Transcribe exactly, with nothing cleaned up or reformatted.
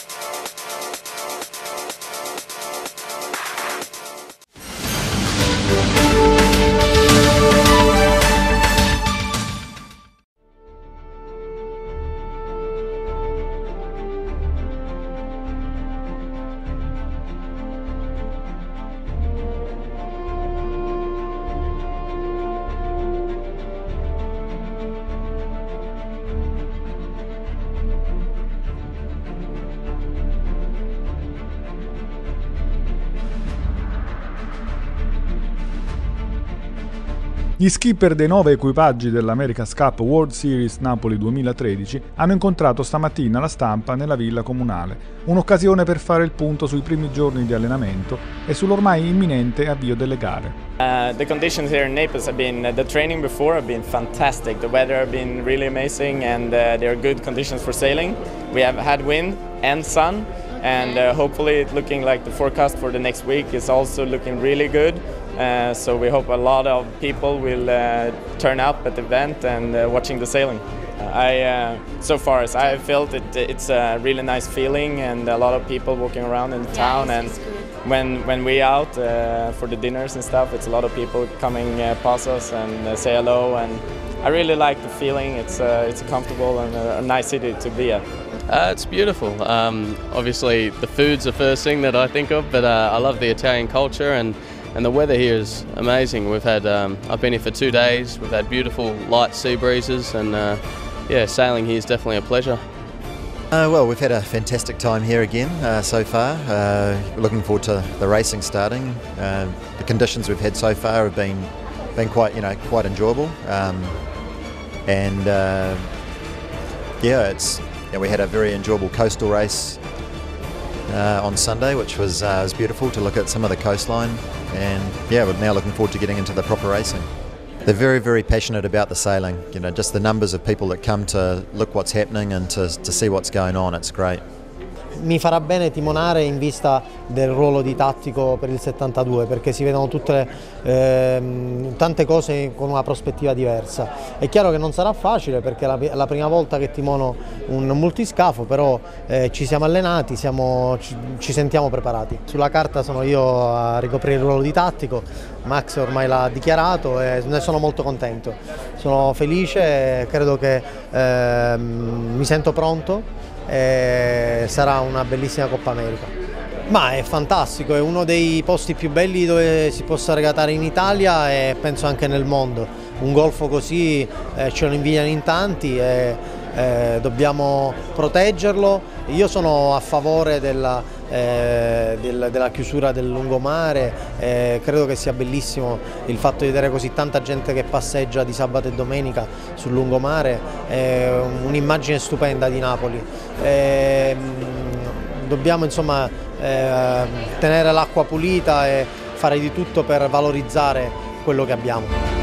Gli skipper dei nove equipaggi dell'America's Cup World Series Napoli duemilatredici hanno incontrato stamattina la stampa nella villa comunale, un'occasione per fare il punto sui primi giorni di allenamento e sull'ormai imminente avvio delle gare. Uh, the conditions here in Naples have been, uh, the training before have been fantastic. The weather has been really amazing and uh, there are good conditions for sailing. We have had wind and sun and uh, hopefully it's looking like the forecast for the next week is also looking really good. Uh, so we hope a lot of people will uh, turn up at the event and uh, watching the sailing. Uh, I, uh, so far as I felt it, it's a really nice feeling and a lot of people walking around in the town, yeah, and when when we out uh, for the dinners and stuff, it's a lot of people coming uh, past us and uh, say hello, and I really like the feeling. It's uh, it's a comfortable and a, a nice city to be at. Uh, it's beautiful. Um, obviously the food's the first thing that I think of, but uh, I love the Italian culture, and And the weather here is amazing. We've had, um, I've been here for two days. We've had beautiful light sea breezes, and uh, yeah, sailing here is definitely a pleasure. Uh, well, we've had a fantastic time here again uh, so far. Uh, looking forward to the racing starting. Uh, the conditions we've had so far have been been quite, you know, quite enjoyable. Um, and uh, yeah, it's yeah, we had a very enjoyable coastal race uh, on Sunday, which was uh, was beautiful to look at some of the coastline. And yeah, we're now looking forward to getting into the proper racing. They're very, very passionate about the sailing. You know, just the numbers of people that come to look what's happening and to, to see what's going on, it's great. Mi farà bene timonare in vista del ruolo di tattico per il settantadue, perché si vedono tutte ehm, tante cose con una prospettiva diversa. È chiaro che non sarà facile perché è la prima volta che timono un multiscafo, però eh, ci siamo allenati, siamo, ci, ci sentiamo preparati. Sulla carta sono io a ricoprire il ruolo di tattico, Max ormai l'ha dichiarato e ne sono molto contento. Sono felice, credo che ehm, mi sento pronto. E sarà una bellissima Coppa America. Ma è fantastico, è uno dei posti più belli dove si possa regatare in Italia e penso anche nel mondo. Un golfo così eh, ce lo invidiano in tanti e eh, dobbiamo proteggerlo. Io sono a favore della, eh, del, della chiusura del lungomare, eh, credo che sia bellissimo il fatto di vedere così tanta gente che passeggia di sabato e domenica sul lungomare, è un'immagine stupenda di Napoli. Eh, dobbiamo insomma eh, tenere l'acqua pulita e fare di tutto per valorizzare quello che abbiamo.